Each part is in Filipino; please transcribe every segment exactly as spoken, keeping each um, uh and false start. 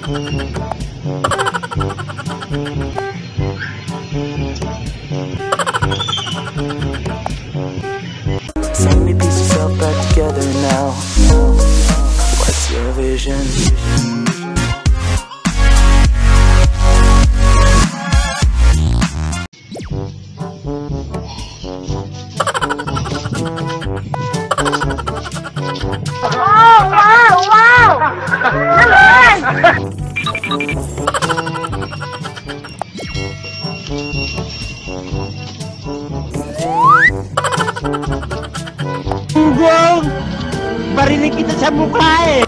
So many pieces all back together now. What's your vision? Wow! Wow! Wow! Naman! Ugong! Barinig kita sa mukha eh!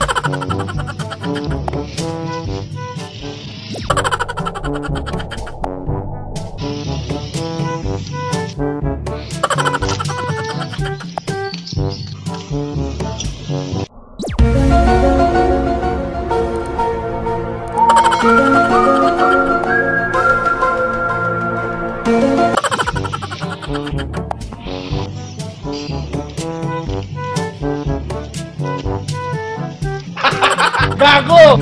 Gago!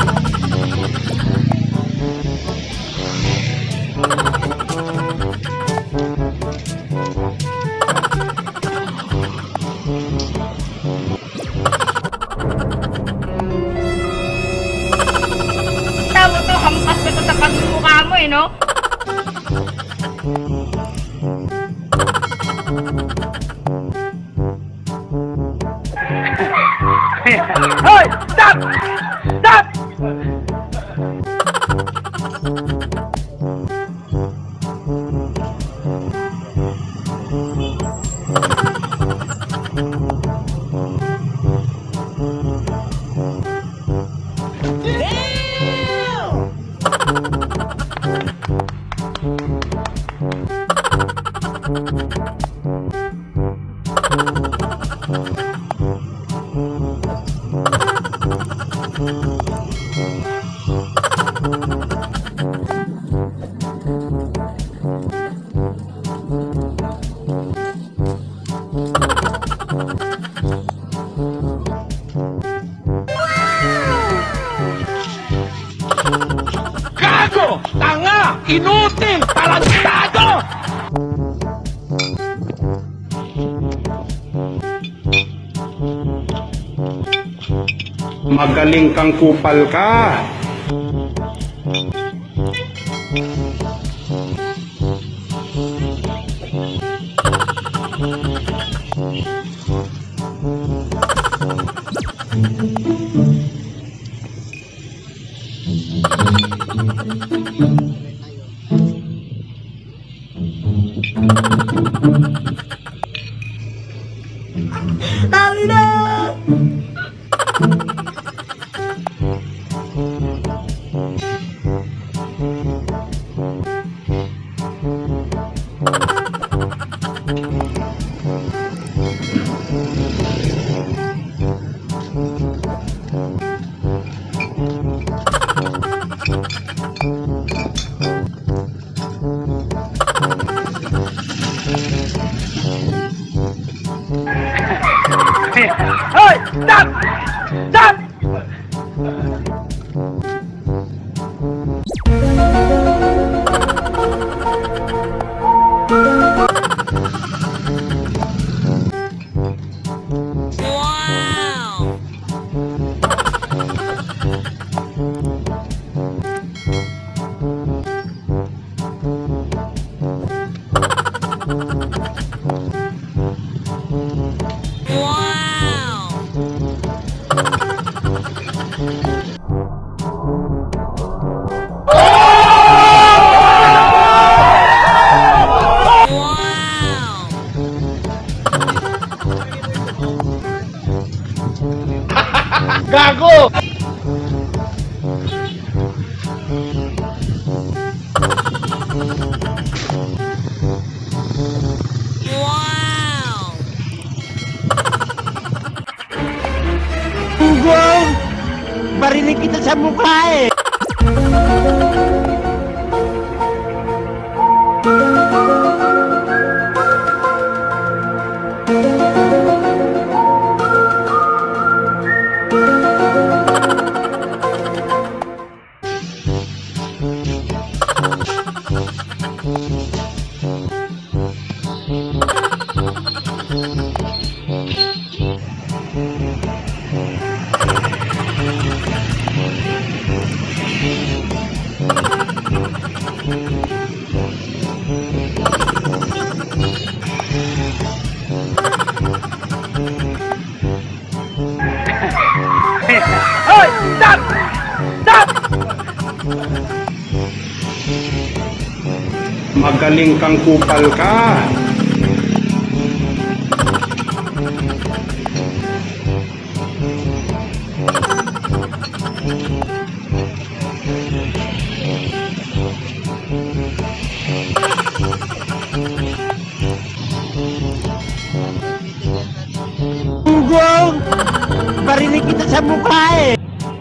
Tama to, hampas ko to sa pagmumukha mo eh, no? Hoy! Stop! Stop! Gago! Tanga! Inutil! Tarantado! Magaling kang kupal ka. Tama na! Hoy! Stop! Stop! Gago! Ugong! Barinig kita sa mukha eh! Hoy! Stop! Stop! Magaling kang kupal ka. Ugong! Barinig kita sa mukha eh!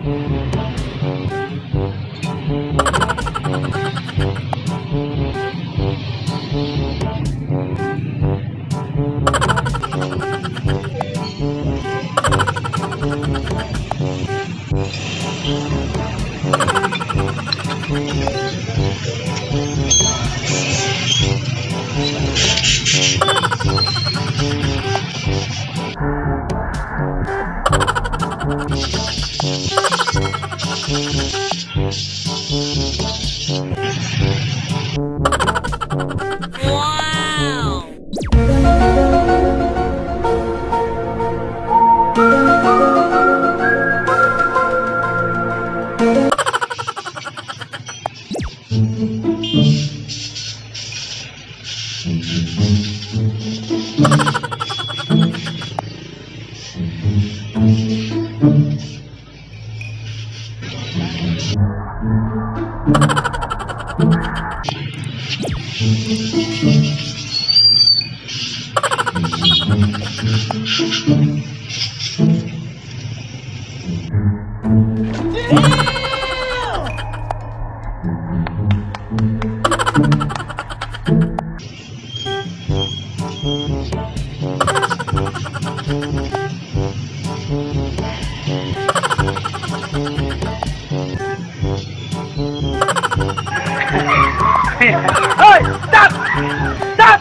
Hoy! Stop! Stop!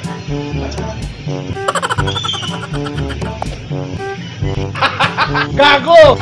Gago!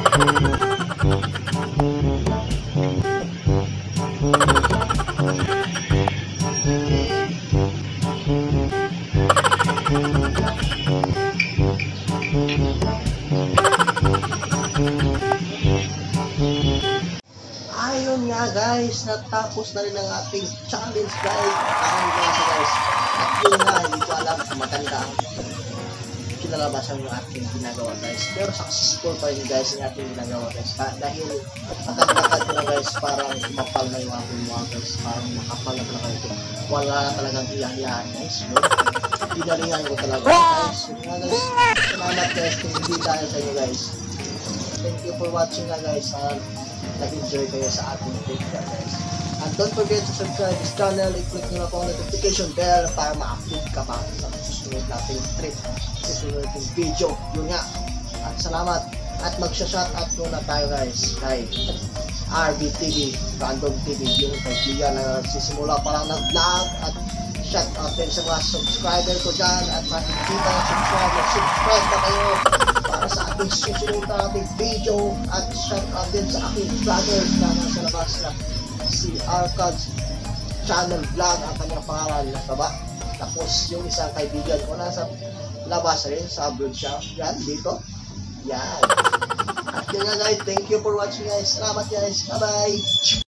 Ayun nga guys, natapos na rin ang ating challenge guys. Ayun nga siya guys. At yun nga, hindi ko alam kung maganda kinalabasan yung ating ginagawa guys. Pero successful pa rin guys yung ating ginagawa guys. Dahil matagdagan ko na guys, parang mapal na yung ating mga guys. Parang makapal na talaga ito. Wala na talagang hiya-hiyahan guys. No? Pinalingan ko talaga guys. Yun nga guys, salamat guys kung hindi tayo sa inyo guys. Thank you for watching na guys. Uh, nag-enjoy kayo sa ating video guys. And don't forget to subscribe this channel. I-click nyo na po ang notification bell para ma-update ka pa sa susunod nating trip, susunod nating video. Yun nga. At salamat. At magsha-shoutout muna tayo guys kay R B T V, Random T V, yung kaibigan na nagsisimula pa lang nag-vlog. At shoutout din sa mga subscriber ko dyan. At makikita na subscribe, subscribe na kayo para sa ating susunod na ating video. At shoutout din sa aking vloggers na nasa labas na si Arcad's channel vlog ang kanyang pangalan na taba. Tapos yung isang kaibigan ko nasa labas rin sa vlog siya. Yan, dito. Yan. At yun nga guys, thank you for watching guys. Salamat guys. Bye bye.